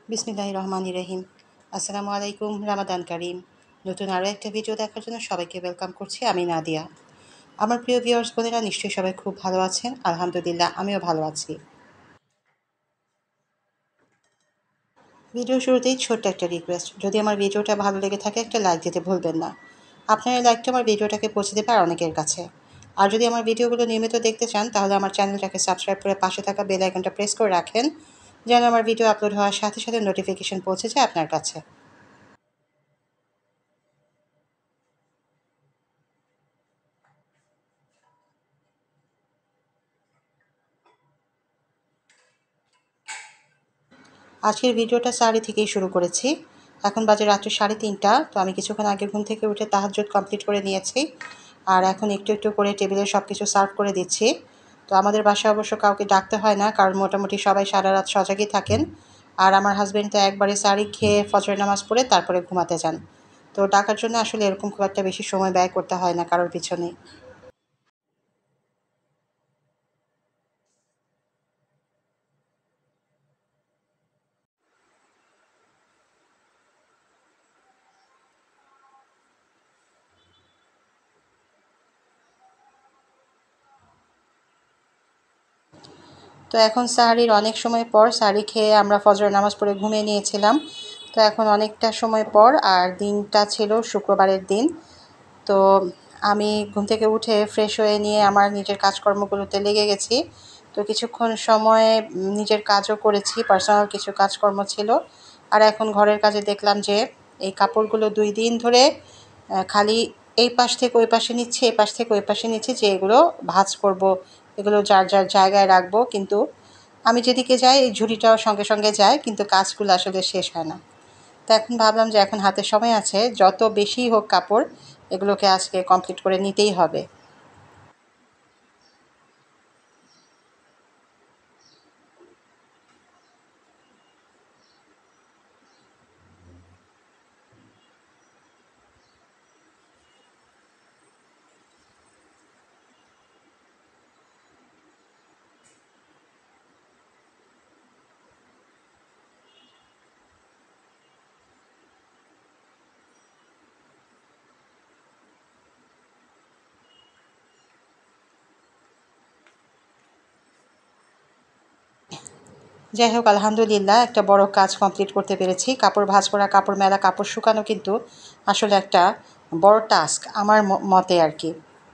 বিসমিল্লাহির রহমানির রহিম। আসসালামু আলাইকুম, রামাদান কারিম। নতুন আরও একটা ভিডিও দেখার জন্য সবাইকে ওয়েলকাম করছি। আমি নাদিয়া। আমার প্রিয় ভিউয়ার্স বোনেরা নিশ্চয়ই সবাই খুব ভালো আছেন। আলহামদুলিল্লাহ, আমিও ভালো আছি। ভিডিও শুরুতেই ছোট্ট একটা রিকোয়েস্ট, যদি আমার ভিডিওটা ভালো লেগে থাকে একটা লাইক দিতে ভুলবেন না। আপনার এই লাইকটা আমার ভিডিওটাকে পৌঁছে দেবে আর অনেকের কাছে। আর যদি আমার ভিডিওগুলো নিয়মিত দেখতে চান তাহলে আমার চ্যানেলটাকে সাবস্ক্রাইব করে পাশে থাকা বেল আইকনটা প্রেস করে রাখেন, যেন আমার ভিডিও আপলোড হওয়ার সাথে সাথে নোটিফিকেশন পৌঁছে যায় আপনার কাছে। আজকের ভিডিওটা সাহরি থেকেই শুরু করেছি। এখন বাজে রাত্রি 3:30। তো আমি কিছুক্ষণ আগে ঘুম থেকে উঠে তাহাজ্জুদ কমপ্লিট করে নিয়েছি। আর এখন একটু একটু করে টেবিলে সব কিছু সার্ভ করে দিচ্ছি। তো আমাদের বাসায় অবশ্য কাউকে ডাকতে হয় না, কারণ মোটামুটি সবাই সারা রাত সজাগই থাকেন। আর আমার হাজব্যান্ড তো একবারে সাহরি খেয়ে ফজরের নামাজ পড়ে তারপরে ঘুমাতে যান। তো ডাকার জন্য আসলে এরকম খুব একটা বেশি সময় ব্যয় করতে হয় না কারোর পিছনে। তো এখন সাহরির অনেক সময় পর সাহরি খেয়ে আমরা ফজরের নামাজ পড়ে ঘুমিয়ে নিয়েছিলাম। তো এখন অনেকটা সময় পর, আর দিনটা ছিল শুক্রবারের দিন। তো আমি ঘুম থেকে উঠে ফ্রেশ হয়ে নিয়ে আমার নিজের কাজকর্মগুলোতে লেগে গেছি। তো কিছুক্ষণ সময় নিজের কাজও করেছি, পার্সোনাল কিছু কাজকর্ম ছিল। আর এখন ঘরের কাজে দেখলাম যে এই কাপড়গুলো 2 দিন ধরে খালি এই পাশ থেকে ওই পাশে নিচ্ছি, এই পাশ থেকে ওই পাশে নিচ্ছি, যে এগুলো ভাঁজ করব, এগুলো যার যার জায়গায় রাখবো। কিন্তু আমি যেদিকে যাই এই ঝুড়িটাও সঙ্গে সঙ্গে যায়, কিন্তু কাজগুলো আসলে শেষ হয় না। তো এখন ভাবলাম যে এখন হাতে সময় আছে, যত বেশি হোক কাপড়, এগুলোকে আজকে কমপ্লিট করে নিতেই হবে। যাই হোক, আলহামদুলিল্লাহ একটা বড় কাজ কমপ্লিট করতে পেরেছি। কাপড় ভাঁজ করা, কাপড় মেলা, কাপড় শুকানো কিন্তু আসলে একটা বড় টাস্ক আমার মতে আর কি।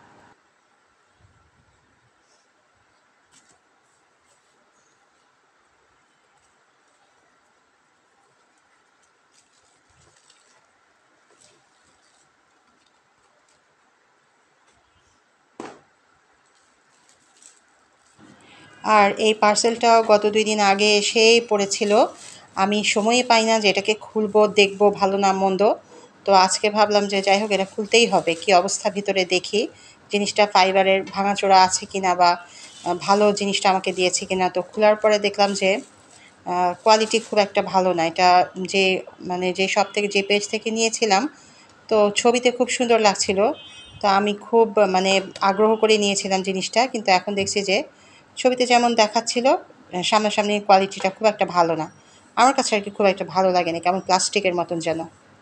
আর এই পার্সেলটাও গত 2 দিন আগে এসেই পড়েছিল। আমি সময়ই পাই না যে এটাকে খুলবো, দেখবো ভালো না মন্দ। তো আজকে ভাবলাম যে যাই হোক, এটা খুলতেই হবে। কি অবস্থা ভিতরে দেখি, জিনিসটা ফাইবারের ভাঙাচোরা আছে কিনা, বা ভালো জিনিসটা আমাকে দিয়েছে কিনা। তো খোলার পরে দেখলাম যে কোয়ালিটি খুব একটা ভালো না। এটা যে যে শপ থেকে, যে পেজ থেকে নিয়েছিলাম, তো ছবিতে খুব সুন্দর লাগছিল। তো আমি খুব আগ্রহ করে নিয়েছিলাম জিনিসটা, কিন্তু এখন দেখছি যে ছবিতে যেমন দেখাচ্ছিল সামনাসামনি কোয়ালিটিটা খুব একটা ভালো না। আমার কাছে আর কি খুব একটা ভালো লাগেনি, কেমন প্লাস্টিকের মতন যেন।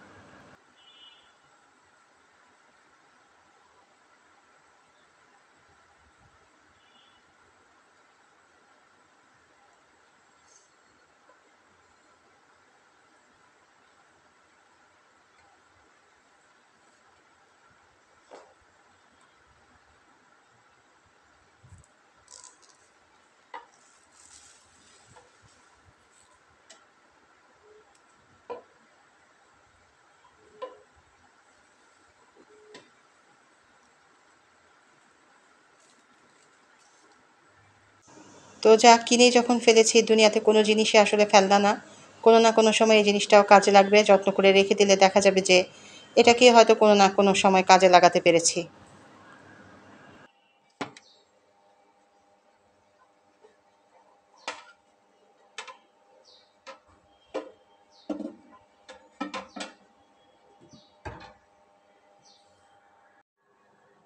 তো যা কিনে যখন ফেলেছি, দুনিয়াতে কোনো জিনিসই আসলে ফেলনা না। কোনো না কোনো সময় এই জিনিসটাও কাজে লাগবে। যত্ন করে রেখে দিলে দেখা যাবে যে এটাকে হয়তো কোনো না কোনো সময় কাজে লাগাতে পেরেছি।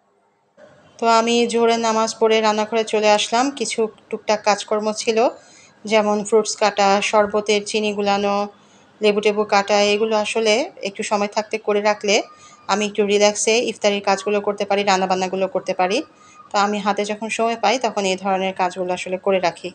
তো আমি জোহরের নামাজ পড়ে রান্নাঘরে চলে আসলাম। কিছু টুকটাক কাজকর্ম ছিল, যেমন ফ্রুটস কাটা, শরবতের চিনি গুলানো, লেবু টেবু কাটা, এগুলো আসলে একটু সময় থাকতে করে রাখলে আমি একটু রিল্যাক্সে ইফতারির কাজগুলো করতে পারি, রান্নাবান্নাগুলো করতে পারি। তো আমি হাতে যখন সময় পাই তখন এই ধরনের কাজগুলো আসলে করে রাখি।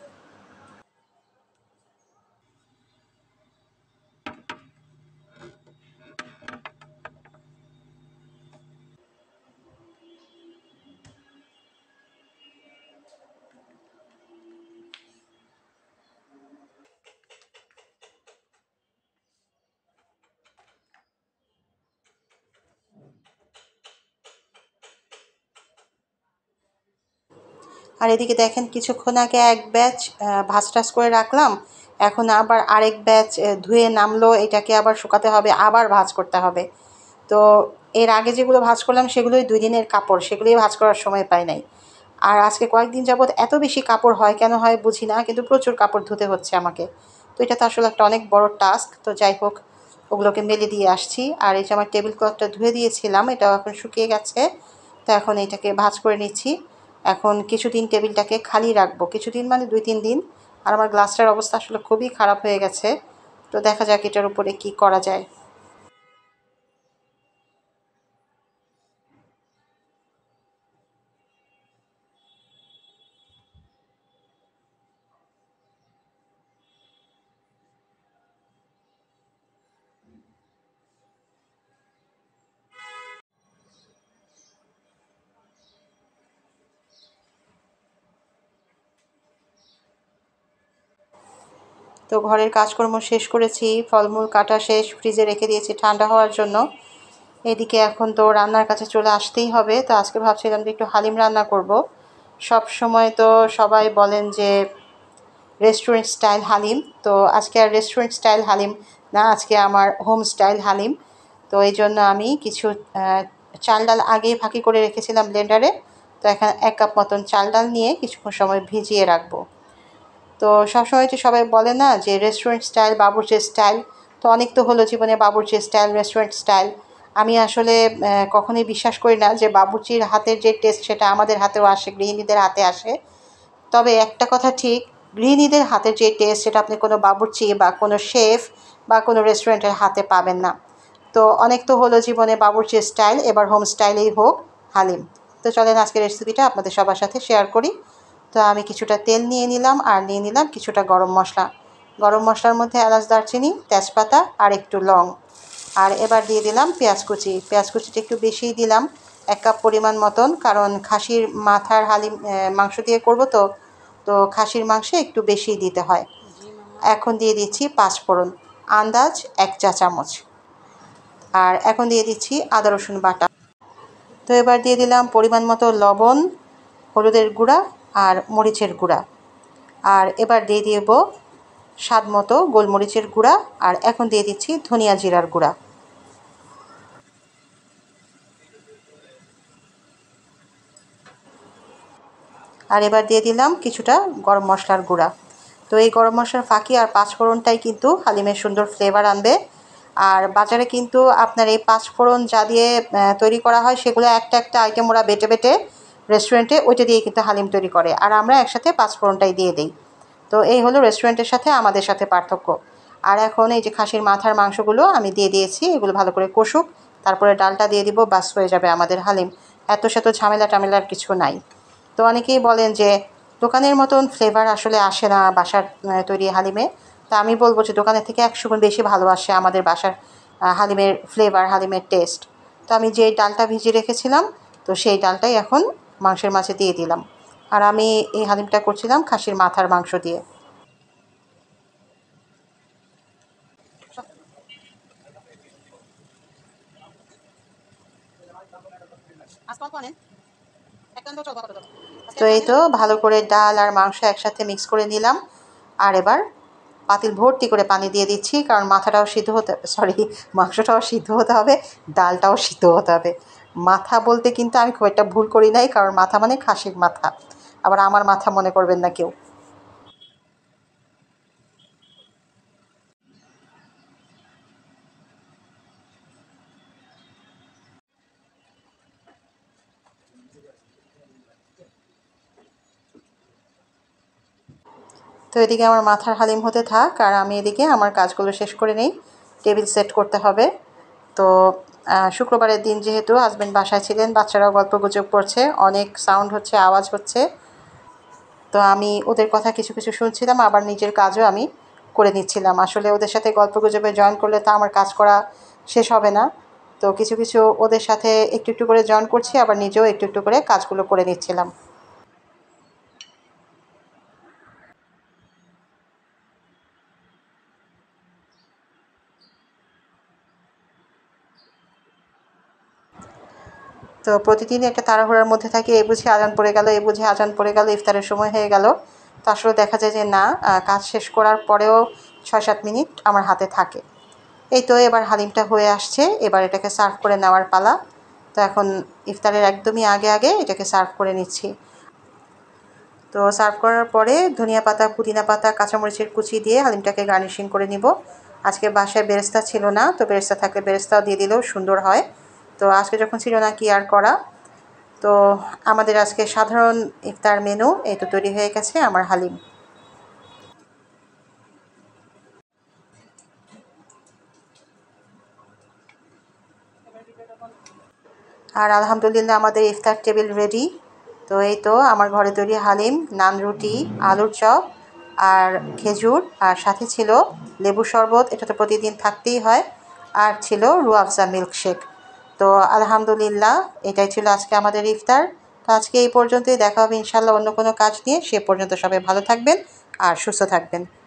আর এদিকে দেখেন কিছুক্ষণ আগে এক ব্যাচ ভাঁজ টাজ করে রাখলাম, এখন আবার আরেক ব্যাচ ধুয়ে নামলো, এটাকে আবার শুকাতে হবে, আবার ভাঁজ করতে হবে। তো এর আগে যেগুলো ভাঁজ করলাম সেগুলোই 2 দিনের কাপড়, সেগুলোই ভাঁজ করার সময় পাই নাই। আর আজকে কয়েকদিন যাবৎ এত বেশি কাপড় হয় কেন হয় বুঝি না, কিন্তু প্রচুর কাপড় ধুতে হচ্ছে আমাকে। তো এটা তো আসলে একটা অনেক বড় টাস্ক। তো যাই হোক, ওগুলোকে মেলে দিয়ে আসছি। আর এই যে আমার টেবিল ক্লথটা ধুয়ে দিয়েছিলাম, এটাও এখন শুকিয়ে গেছে। তো এখন এটাকে ভাঁজ করে নিচ্ছি। এখন কিছুদিন টেবিলটাকে খালি রাখবো, কিছুদিন মানে 2-3 দিন। আর আমার গ্লাসটার অবস্থা আসলে খুবই খারাপ হয়ে গেছে। তো দেখা যাক এটার উপরে কি করা যায়। তো ঘরের কাজকর্ম শেষ করেছি, ফলমূল কাটা শেষ, ফ্রিজে রেখে দিয়েছি ঠান্ডা হওয়ার জন্য। এদিকে এখন তো রান্নার কাছে চলে আসতেই হবে। তো আজকে ভাবছিলাম যে একটু হালিম রান্না করব। সব সময় তো সবাই বলেন যে রেস্টুরেন্ট স্টাইল হালিম, তো আজকে আর রেস্টুরেন্ট স্টাইল হালিম না, আজকে আমার হোম স্টাইল হালিম। তো এই জন্য আমি কিছু চাল ডাল আগেই ফাঁকি করে রেখেছিলাম ব্লেন্ডারে। তো এখন 1 কাপ মতন চাল ডাল নিয়ে কিছুক্ষণ সময় ভিজিয়ে রাখবো। তো সবসময় যে সবাই বলে না যে রেস্টুরেন্ট স্টাইল, বাবুর্চির স্টাইল, তো অনেক তো হলো জীবনে বাবুর্চির স্টাইল, রেস্টুরেন্ট স্টাইল। আমি আসলে কখনোই বিশ্বাস করি না যে বাবুর্চির হাতের যে টেস্ট সেটা আমাদের হাতেও আসে, গৃহিণীদের হাতে আসে। তবে একটা কথা ঠিক, গৃহিণীদের হাতের যে টেস্ট সেটা আপনি কোনো বাবুর্চি বা কোনো শেফ বা কোনো রেস্টুরেন্টের হাতে পাবেন না। তো অনেক তো হলো জীবনে বাবুর্চির স্টাইল, এবার হোম স্টাইলেই হোক হালিম। তো চলেন আজকের রেসিপিটা আপনাদের সবার সাথে শেয়ার করি। তো আমি কিছুটা তেল নিয়ে নিলাম আর নিয়ে নিলাম কিছুটা গরম মশলা। গরম মশলার মধ্যে এলাচ, দারচিনি, তেজপাতা আর একটু লং। আর এবার দিয়ে দিলাম পেঁয়াজ কুচি। পেঁয়াজ কুচিটা একটু বেশিই দিলাম, 1 কাপ পরিমাণ মতন, কারণ খাসির মাথার হালিম মাংস দিয়ে করব। তো তো খাসির মাংসে একটু বেশিই দিতে হয়। এখন দিয়ে দিচ্ছি পাঁচফোড়ন, আন্দাজ 1 চা চামচ। আর এখন দিয়ে দিচ্ছি আদা রসুন বাটা। তো এবার দিয়ে দিলাম পরিমাণ মতো লবণ, হলুদের গুঁড়া আর মরিচের গুঁড়া। আর এবার দিয়ে দেব স্বাদ মতো গোলমরিচের গুঁড়া। আর এখন দিয়ে দিচ্ছি ধনিয়া জিরার গুঁড়া। আর এবার দিয়ে দিলাম কিছুটা গরম মশলার গুঁড়া। তো এই গরম মশলার ফাঁকি আর পাঁচফোড়নটাই কিন্তু হালিমের সুন্দর ফ্লেভার আনবে। আর বাজারে কিন্তু আপনার এই পাঁচফোড়ন যা দিয়ে তৈরি করা হয় সেগুলো একটা একটা আইটেম ওরা বেটে বেটে রেস্টুরেন্টে ওইটা দিয়ে কিন্তু হালিম তৈরি করে, আর আমরা একসাথে পাঁচফোড়নটাই দিয়ে দিই। তো এই হলো রেস্টুরেন্টের সাথে আমাদের সাথে পার্থক্য। আর এখন এই যে খাসির মাথার মাংসগুলো আমি দিয়ে দিয়েছি, এগুলো ভালো করে কষুক, তারপরে ডালটা দিয়ে দিব, বাস হয়ে যাবে আমাদের হালিম। এত শত ঝামেলা টামেলার কিছু নাই। তো অনেকেই বলেন যে দোকানের মতন ফ্লেভার আসলে আসে না বাসার তৈরি হালিমে। তা আমি বলবো যে দোকানের থেকে 100 গুণ বেশি ভালো আসে আমাদের বাসার হালিমের ফ্লেভার, হালিমের টেস্ট। তো আমি যে ডালটা ভিজিয়ে রেখেছিলাম, তো সেই ডালটাই এখন মাংসের মাঝে দিয়ে দিলাম। আর আমি এই হালিমটা করছিলাম খাসির মাথার মাংস দিয়ে। তো এই তো ভালো করে ডাল আর মাংস একসাথে মিক্স করে নিলাম। আর এবার পাতিল ভর্তি করে পানি দিয়ে দিচ্ছি, কারণ মাথাটাও সিদ্ধ হতে, সরি, মাংসটাও সিদ্ধ হতে হবে, ডালটাও সিদ্ধ হতে হবে। মাথা বলতে কিন্তু আমি খুব একটা ভুল করি নাই, কারণ মাথা মানে খাসির মাথা, আবার আমার মাথা মনে করবেন না কেউ। তো এদিকে আমার মাথার হালিম হতে থাক, আর আমি এদিকে আমার কাজগুলো শেষ করে নেই। টেবিল সেট করতে হবে। তো শুক্রবারের দিন যেহেতু হাজব্যান্ড বাসায় ছিলেন, বাচ্চারাও গল্প গুজব করছে, অনেক সাউন্ড হচ্ছে, আওয়াজ হচ্ছে। তো আমি ওদের কথা কিছু কিছু শুনছিলাম, আবার নিজের কাজও আমি করে নিচ্ছিলাম। আসলে ওদের সাথে গল্প গুজবে জয়েন করলে তো আমার কাজ করা শেষ হবে না। তো কিছু কিছু ওদের সাথে একটু একটু করে জয়েন করছি, আবার নিজেও একটু একটু করে কাজগুলো করে নিচ্ছিলাম। তো প্রতিদিনই একটা তাড়াহুড়ার মধ্যে থাকি, এই বুঝি আজান পড়ে গেল, এই বুঝি আজান পড়ে গেল, ইফতারের সময় হয়ে গেল। তো আসলে দেখা যায় যে না, কাজ শেষ করার পরেও ৬-৭ মিনিট আমার হাতে থাকে। এই তো এবার হালিমটা হয়ে আসছে, এবার এটাকে সার্ভ করে নেওয়ার পালা। তো এখন ইফতারের একদমই আগে আগে এটাকে সার্ভ করে নিচ্ছি। তো সার্ভ করার পরে ধনিয়া পাতা, পুদিনা পাতা, কাঁচামরিচের কুচি দিয়ে হালিমটাকে গার্নিশিং করে নিব। আজকে বাসায় বেরেস্তা ছিল না, তো বেরেস্তা থাকলে বেরেস্তাও দিয়ে দিলেও সুন্দর হয়। তো আজকে যখন ছিল না, কি আর করা। তো আমাদের আজকে সাধারণ ইফতার মেনু এই তো তৈরি হয়ে গেছে, আমার হালিম। আর আলহামদুলিল্লাহ আমাদের ইফতার টেবিল রেডি। তো এই তো আমার ঘরে তৈরি হালিম, নান, রুটি, আলুর চপ আর খেজুর, আর সাথে ছিল লেবু শরবত, এটা তো প্রতিদিন থাকতেই হয়। আর ছিল রুয়াফজা মিল্কশেক। তো আলহামদুলিল্লাহ এটাই ছিল আজকে আমাদের ইফতার। তো আজকে এই পর্যন্তই, দেখা হবে ইনশাল্লাহ অন্য কোনো কাজ নিয়ে। সে পর্যন্ত সবাই ভালো থাকবেন আর সুস্থ থাকবেন।